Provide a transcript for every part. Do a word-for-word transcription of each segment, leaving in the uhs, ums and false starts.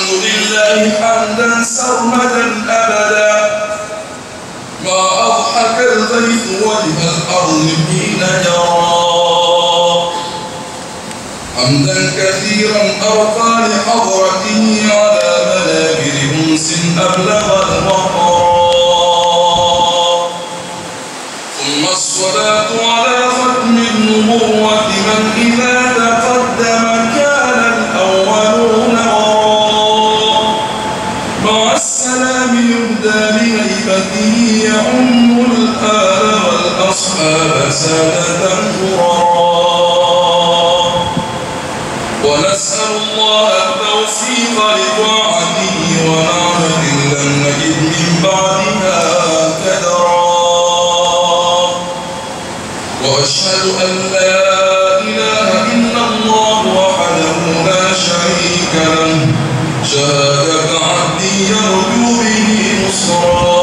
الحمد لله حمدا سرمدا أبدا ما أضحك الغيث وجه الأرض حين جرى حمدا كثيرا أرقى لحضرته على منابر أنس أبلغ الوقرى ثم الصلاة على ختم النبوة من إذا تقدم كان الأولون وراء مع السلام يهدى لهيبته يعم الآل والأصحاب سادة غررا ونسأل الله التوفيق لطاعته ونعمة لم نجد من بعدها كدرا وأشهد أن لا إله إلا الله وحده لا شريك له شهادة عبدي يرجو به نصرا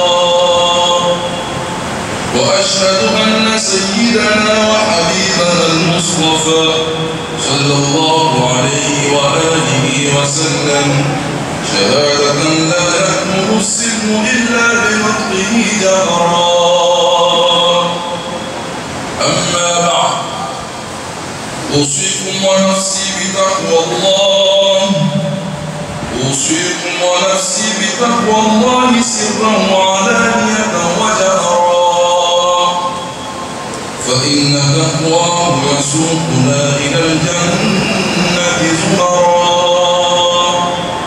وأشهد أن سيدنا وحبيبنا المصطفى صلى الله عليه وآله وسلم شهادة لا يكمل السلم إلا بنطقه جهرا أما بعد أوصيكم ونفسي بتقوى الله أوصيكم ونفسي بتقوى الله سرا وعلانية وجهرا فإن تقواه يسوقنا إلى الجنة زمرا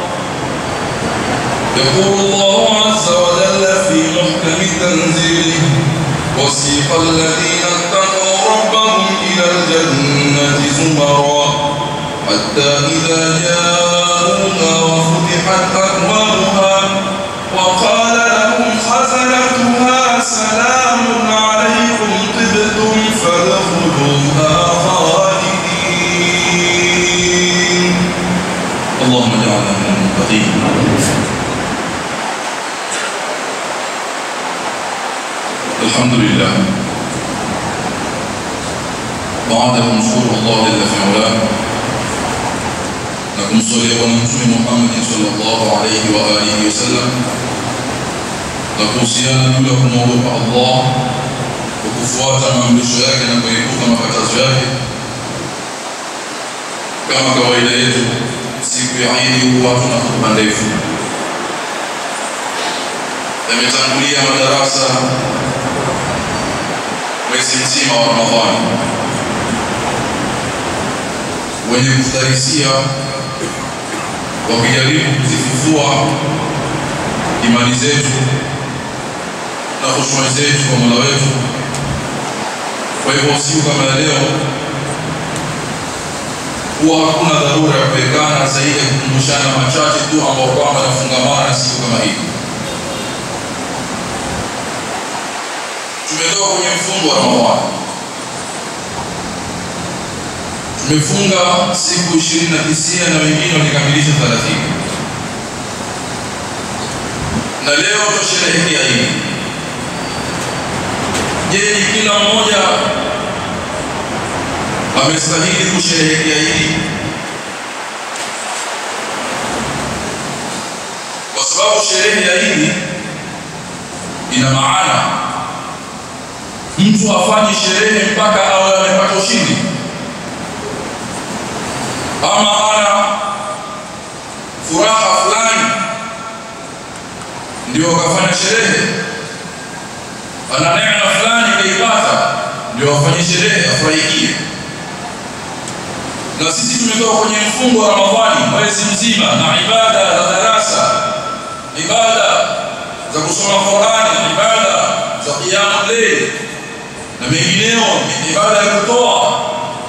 يقول الله عز وجل في محكم تنزيله وسيق الذين اتقوا ربهم إلى الجنة زمرا حتى إذا جاءوها وفتحت أبوابها وقال لهم خزنتها سلام عليكم طبتم فادخلوها خالدين اللهم اجعلنا من المتقين. الحمد لله بعد نشكر الله جل في علاه نكون صلي ونمشي محمد صلى الله عليه وآله وسلم nakuhusiana juu ya kumwogopa Allah kwa kufuata maamrisho yake na kuepuka makatazo yake. Kama kawaida yetu siku ya Eid huwa tuna khutba ndefu. Yametangulia madarasa mwezi mzima wa Ramadhani wenye kutarisia wakijaribu kuzifufua imani zetu na khushu zetu kwa Mola wetu. Kwa hivyo siku kama leo huwa hakuna dharura ya kuwekana zaidi ya kukumbushana machache tu ambao kwamba nafungamana na siku kama hii. Tumetoka kwenye mfungo wa Ramadhani. Tumefunga siku ishirini na tisa na wengine walikamilisha thelathini. Na leo tusherehekea hii. Je, kila mmoja amestahili kusherehekea hii? Kwa sababu sherehe ya hii ina maana. Mtu afanye sherehe mpaka awe amepata ushindi, ama ana furaha fulani ndio akafanya sherehe, ana neema fulani kaipata ndio afanye sherehe afurahikie. Na sisi tumetoka kwenye mfungo wa Ramadhani mwezi mzima na ibada za darasa, ibada za kusoma Qur'ani, ibada za qiyamul layl na mengineo, ibada ya kutoa.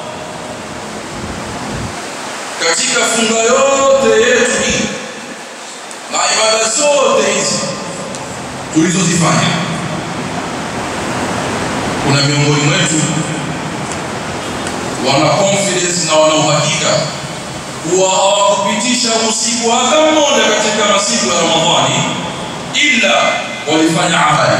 Katika funga yote yetu hii na ibada zote hizi tulizozifanya, kuna miongoni mwetu wana confidence na wana uhakika kuwa hawakupitisha usiku hata mmoja katika masiku ya Ramadhani ila walifanya amali,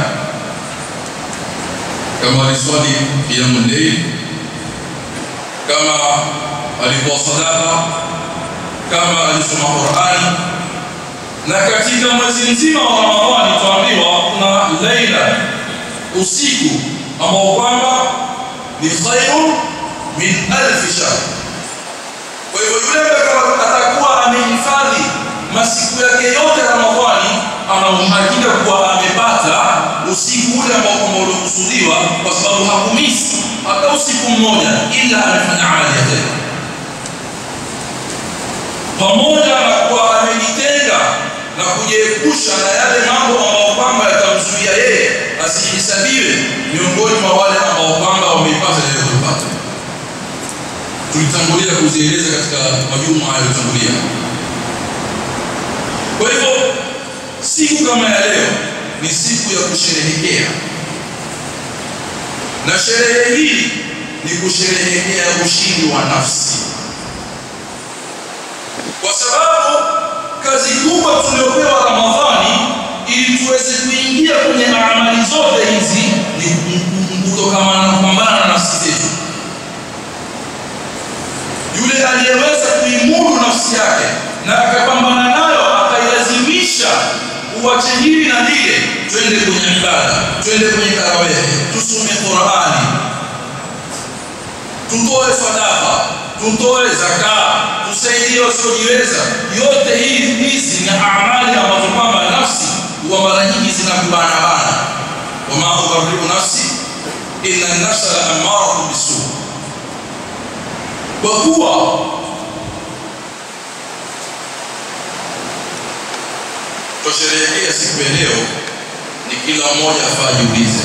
kama waliswali qiyamul layl, kama walikuwa sadaqa, kama alisoma Qur'ani. Na katika mwezi mzima wa Ramadhani tuambiwa kuna laila, usiku ambao kwamba ni khairu min alf shahr. Kwa hivyo yule ambaye atakuwa amehifadhi masiku yake yote ya Ramadhani, ana uhakika kuwa amepata usiku ule ambao kwamba uliokusudiwa, kwa sababu hakumisi hata usiku mmoja ila amefanya amali ya kheri. Pamoja na kuwa amejitenga na kujiepusha na yale mambo ambayo kwamba yatamzuia yeye asihisabiwe miongoni mwa wale ambao kwamba wameipata ile kupata. Tulitangulia kuzieleza katika majuma yaliyotangulia. Kwa hivyo siku kama ya leo ni siku ya kusherehekea, na sherehe hii ni kusherehekea ushindi wa nafsi, kwa sababu kazi kubwa tuliopewa Ramadhani ili tuweze kuingia kwenye amali zote hizi ni kutokana na kupambana na nafsi zetu. Yule aliyeweza kuimudu nafsi yake na akapambana nayo, akailazimisha uache hili na lile, twende kwenye ibada, twende kwenye tarawih, tusome Qur'ani, tutoe sadaka, tutoe zakat, tusaidie wasiojiweza. Yote hizi ni amali ambazo kwamba nafsi huwa mara nyingi zinakubana bana. Wama ubarri'u nafsi inna an-nafsa la'amaratun bis-su'. Kwa kuwa tusherehekea siku ya leo, ni kila mmoja afaa jiulize,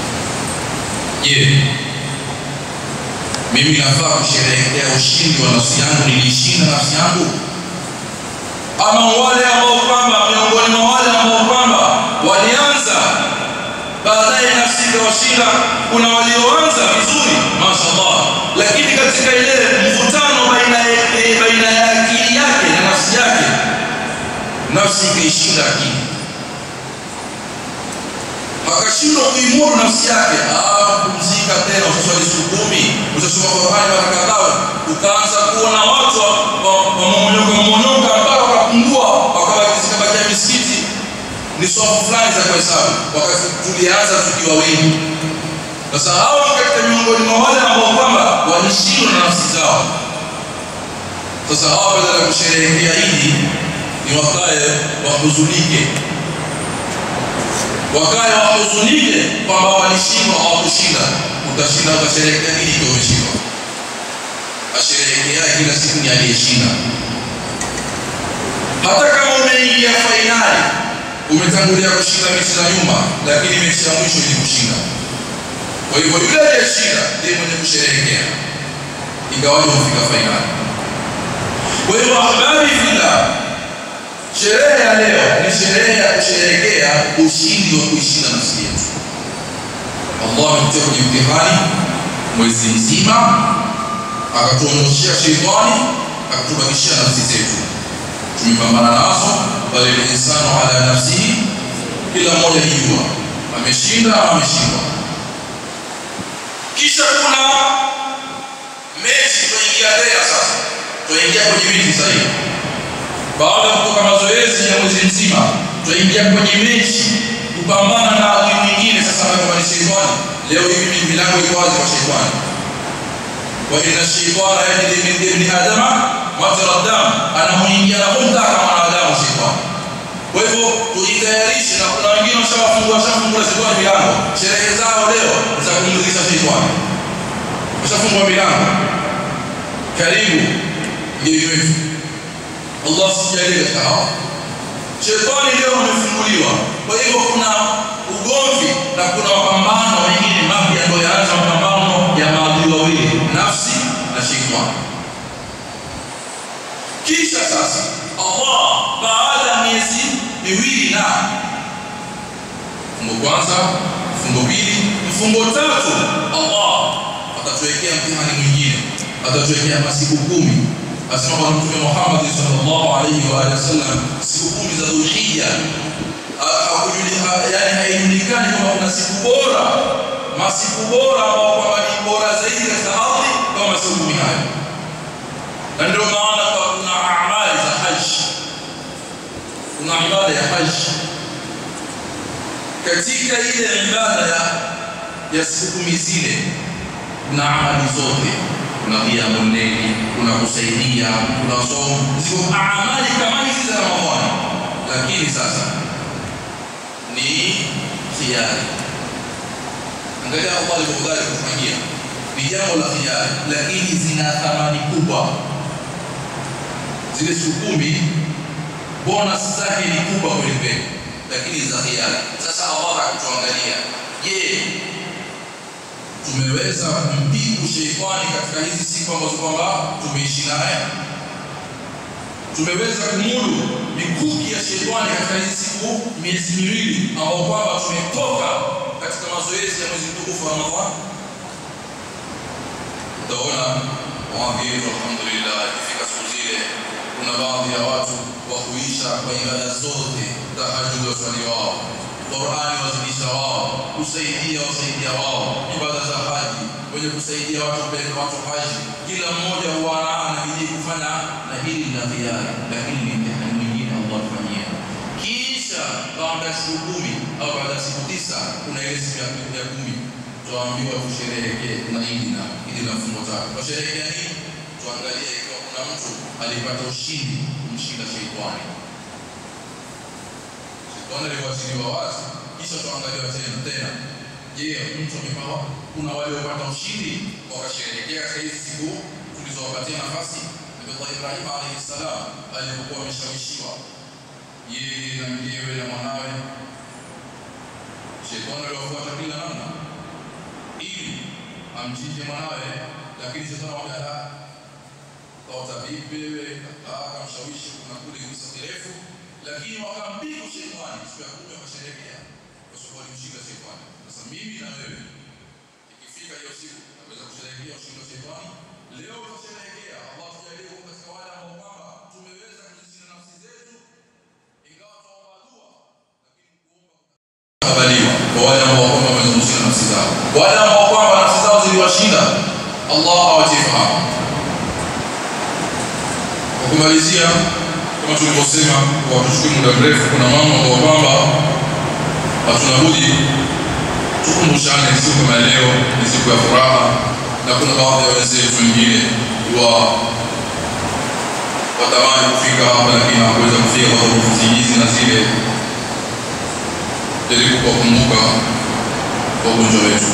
je, mimi nafaa kusherehekea ushindi wa nafsi yangu? Nilishinda nafsi yangu? Ama wale ambao kwamba miongoni mwa wale ambao kwamba walianza baadaye nafsi ikawashinda, kuna walioanza vizuri mashaallah, lakini katika ile mvutano baina baina ya akili yake na nafsi yake, nafsi ikaishinda akili, akashindwa kuimudu nafsi yake. Ah, kumzika tena, usiswali siku kumi, usisoma Qur'ani mara kadhaa, ukaanza kuona watu wa mmonyoka mmonyoka mpaka wakapungua, wakabaki zikabakia misikiti ni swafu fulani za kuhesabu, wakati tulianza tukiwa wengi. Sasa hao katika miongoni mwa wale ambao kwamba walishindwa na nafsi zao. Sasa hao badala ya kusherehekea hili ni wakae wahuzunike, wakae wahuzunike kwamba walishindwa au kushinda. Utashinda, utasherehekea nini ikiwa umeshindwa? Asherehekea kila siku ni aliyeshinda. Hata kama umeingia fainali, umetangulia kushinda mechi za nyuma, lakini mechi ya mwisho ni kushinda. Kwa hivyo yule aliyeshinda ndiye mwenye kusherehekea, ingawa umefika fainali. Kwa hivyo habari bila sherehe ya leo ni sherehe ya kusherehekea ushindi wa kuishinda nafsi yetu. Allah ametutia kwenye mtihani mwezi mzima, akatuondoshia shetani, akatubakishia nafsi zetu. Tumepambana nazo, bali insanu ala nafsihi, kila mmoja jua ameshinda ama ameshindwa. Kisha kuna mechi tuingia tena. Sasa tuingia kwenye mechi zaidi. Baada ya kutoka mazoezi ya mwezi mzima, tuingia kwenye mechi kupambana na adui mwingine. Sasa kama ni shetani, leo hivi milango iko wazi kwa shetani. Wa inna shaytana yajri min ibni adama majra ad-dam, anamuingia na kumtaka mwanadamu shetani. Kwa hivyo tujitayarishe, na kuna wengine washafungua washafungua shetani milango. Sherehe zao leo za kumridhisha shetani, washafungua milango. Karibu ndio wetu. Allah sijalie katika hao. Shetani leo amefunguliwa. Kwa hivyo kuna ugomvi na kuna mapambano mengine mapya ndio yaanza, mapambano ya maadui wawili, nafsi na shetani. Kisha sasa Allah baada ya miezi miwili na mfungo kwanza, mfungo pili, mfungo tatu, Allah atatuwekea mtihani mwingine, atatuwekea masiku kumi. Asema Bwana Mtume Muhammad sallallahu alayhi wa alihi wasallam, siku kumi za Dhulhijja, hakujulika, yani haijulikani kama kuna siku bora, masiku bora ambao kwamba ni bora zaidi katika ardhi kama siku kumi hayo. Na ndio maana kuna amali kuna ibada ya haji. Katika ile ibada ya ya siku kumi zile kuna amali zote, kuna qiyamul layl, kuna kusaidia, kuna somo, ziko amali kama hizi za Ramadhani. Lakini sasa ni khiyari. Angalia Allah alivyokuwa kufanyia ni jambo la khiyari, lakini zina thamani kubwa. Zile siku kumi bonus zake ni kubwa kweli, lakini za khiyari. Sasa Allah akituangalia, je, tumeweza kumpiku sheitani katika hizi siku ambazo kwamba tumeishi naye? Tumeweza kumudu mikuki ya sheitani katika hizi siku miezi miwili ambao kwamba tumetoka katika mazoezi ya mwezi mtukufu wa Ramadhani? Utaona waambie alhamdulillah, ikifika siku zile kuna baadhi ya watu wa kuisha kwa ibada zote, tahajjud waswali wao, Qur'ani wazidisha wao, kusaidia wasaidia wao, ibada za haji, wenye kusaidia watu mbele watu haji, kila mmoja huwa anabidi kufanya, na hili ni khiari, lakini ni mtihani mwingine Allah atufanyia. Kisha baada ya siku kumi au baada ya siku tisa kuna ile siku ya kumi tuambiwa tusherehekee na hili na hili na fungo tatu. Tusherehekea nini? Tuangalie ikiwa kuna mtu alipata ushindi kumshinda sheitani. Sheitani aliwasiliwa wazi, kisha tuangalia tena tena. Je, mtu amepawa? Kuna wale waliopata ushindi wakasherehekea hizi siku tulizowapatia nafasi? Nabii Ibrahim alayhi salam alipokuwa ameshawishiwa yeye na mkewe na mwanawe, sheitani aliwafuata kila namna ili amchinje mwanawe, lakini shetani wakaenda kwa vipi wewe, akamshawishi kuna kule kisa kirefu, lakini wakampiga shetani siku ya kumi wakasherehekea kwa sababu alimshinda shetani. Sasa mimi na wewe ikifika hiyo siku tunaweza kusherehekea ushindi wa shetani. Leo tutasherehekea, Allah tujalie katika wale ambao kwamba tumeweza kujishinda nafsi zetu, ingawa tuomba dua, lakini kuomba kubaliwa kwa wale ambao kwamba wamezungusha nafsi zao, wale ambao kwamba nafsi zao ziliwashinda, Allah awatifahamu. Kwa kumalizia, kama tulivyosema kwa kuchukua muda mrefu, kuna mambo ambayo kwamba hatuna budi tukumbushane. Siku kama leo ni siku ya furaha, na kuna baadhi ya wenzetu wengine wa watamani kufika hapa lakini hawakuweza kufika kwa sababu hizi na zile. Jaribu kukumbuka wagonjwa wetu,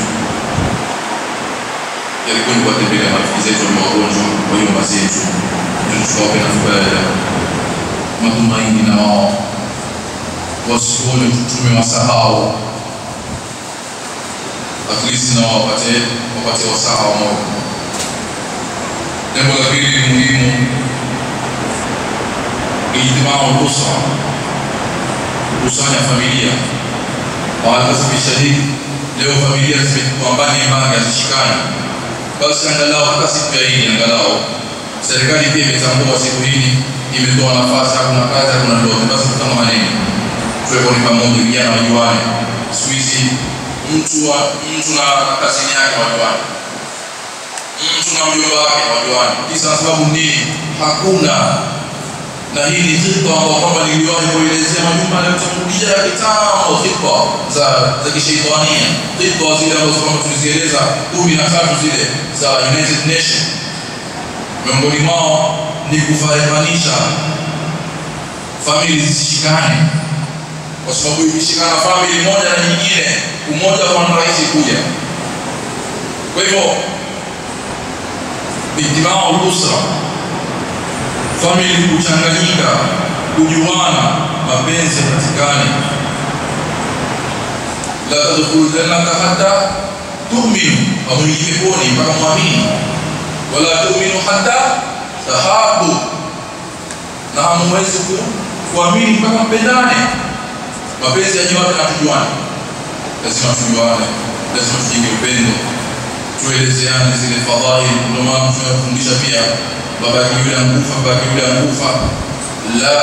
jaribu kuwatembelea marafiki zetu ambao wagonjwa kwa nyumba zetu, tuwape na matumaini na wao wasione tumewasahau, at least na wapate wapate wasaha wa moyo. Jambo la pili muhimu, ijtimau usra, kusanya familia. Baada ya shahidi leo familia zimepambana imani zishikane, basi angalau hata siku ya hii angalau serikali pia imetambua siku hii, imetoa nafasi, hakuna kazi, hakuna lolote, basi kama maneno tuwe ni pamoja, vijana wajuane. Siku hizi mtu wa mtu na kazini yake wajuane, mtu na mjomba wake wajuane. Kisa sababu nini? Hakuna. Na hii ni kitu ambacho kwamba niliwahi kuelezea majuma leo tukuja kitambo, kitu za za kishaitania, kitu zile ambazo kama tulizieleza kumi na tatu zile za United Nations. Miongoni mwao ni kufarikanisha familia zisishikane, kwa sababu ikishikana familia moja na nyingine, umoja kwa rahisi kuja. Kwa hivyo ijtimau usra, familia kuchanganyika, kujuana, mapenzi yapatikane. La tadkhulu jannata hatta tu'minu, au mjiponi mpaka muamini. Wala tu'minu hatta tahabbu, na hamwezi kuamini mpaka mpendane. Mapenzi yajiwaje na tujuane? Lazima tujuane, lazima tujenge upendo, tuelezeane zile fadhaili. Ndio maana tunafundisha pia baba yule ankufa, baba yule ankufa, la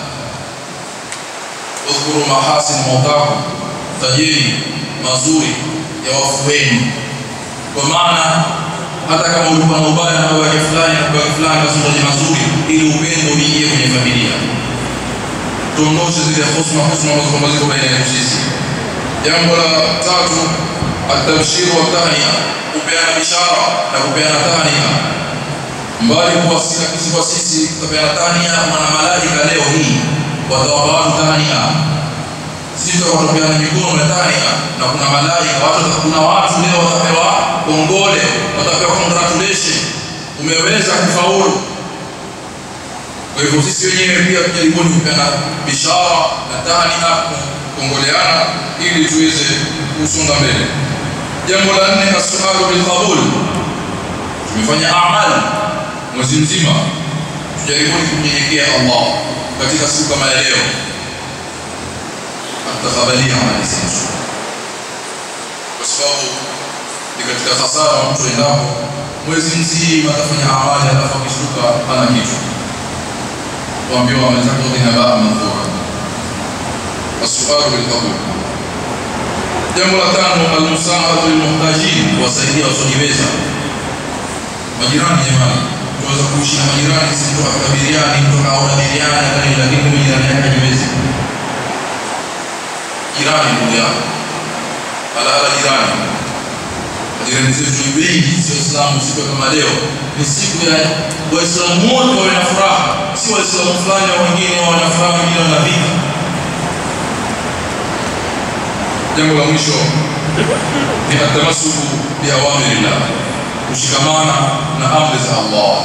udhkuru mahasin mautakum, tajiri mazuri ya wafu wenu. Kwa maana hata kama ulikuwa na ubaya na baba fulani na baba fulani, basi ndio mazuri, ili upendo uingie kwenye familia. tuondoshe zile husma husma ambazo ziko baina yetu sisi. Jambo la tatu, at-tabshir wa tahniya, kupeana bishara na kupeana tahniya. Mbali kwa sisi kisi kwa sisi kupeana tahniya, maana malaika leo hii watawapa tahniya. Sisi tutawapeana mikono ya tahniya na kuna malaika watu, kuna watu leo watapewa kongole, watapewa congratulation, umeweza kufaulu. Kwa hivyo sisi wenyewe pia tujaribuni kupeana bishara na tahniya, kuongoleana ili tuweze kusonga mbele. Jambo la nne, as-su'alu bil qabul. Tumefanya amali mwezi mzima, tujaribuni kumnyenyekea Allah katika siku kama ya leo, atakabalia amali zetu, kwa sababu ni katika hasara mtu endapo mwezi mzima atafanya amali alafu akishuka hana kitu, tuambiwa amali zake zinabaa madhura. As-su'alu bil qabul. Jambo la tano, al-musaadatu lil muhtajin, kuwasaidia wasiojiweza. Majirani jamani, tunaweza kuishi na majirani, sisi mtu akabiriani, mtu kaona biriani kali, lakini majirani yake hajiwezi. Jirani mmoja alala jirani. Majirani zetu ni wengi, sio Waislamu. Siku kama leo ni siku ya Waislamu wote wana furaha, si Waislamu fulani au wengine wana furaha, wengine wana vita. Jambo la mwisho ni atamassuku bi awamirillah, kushikamana na amri za Allah.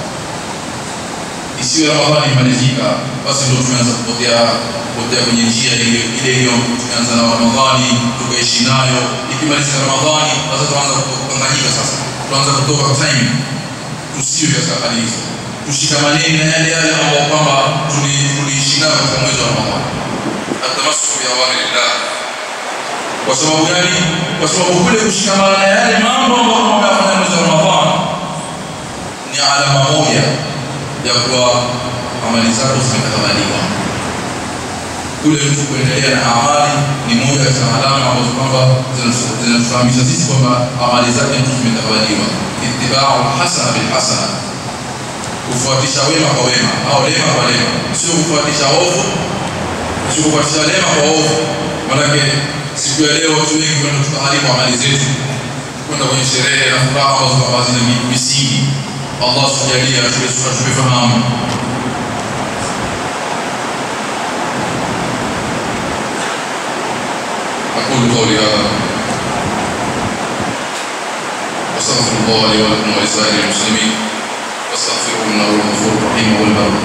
Isiwe Ramadhani imalizika basi ndio tumeanza kupotea kupotea kwenye njia ile ile hiyo. Tumeanza na Ramadhani tukaishi nayo, ikimaliza Ramadhani sasa tuanza kukanganyika, sasa tuanza kutoka time. Tusiwe katika hali hizo, tushikamane na yale yale ambayo kwamba tuliishi nayo katika mwezi wa Ramadhani. Atamassuku bi awamirillah. Kwa sababu gani? Kwa sababu kule kushikamana na yale mambo ambayo tunayafanya mwezi wa Ramadhani ni alama moja ya kuwa amali zako zimetakabaliwa. Kule mtu kuendelea na amali ni moja ya alama ambazo kwamba zinatufahamisha sisi kwamba amali zake mtu zimetakabaliwa. Ittiba'u hasana bil hasana, kufuatisha wema kwa wema au lema kwa lema, sio kufuatisha ovu, sio kufuatisha lema kwa ovu. Maana siku ya leo watu wengi kwenda tutaharibu amali zetu, kwenda kwenye sherehe na furaha ambazo kwa zina misingi. Allah tujalie tufahamu. أقول قولي هذا وأستغفر الله لي ولكم ولسائر المسلمين واستغفروه إنه هو الغفور الرحيم والبر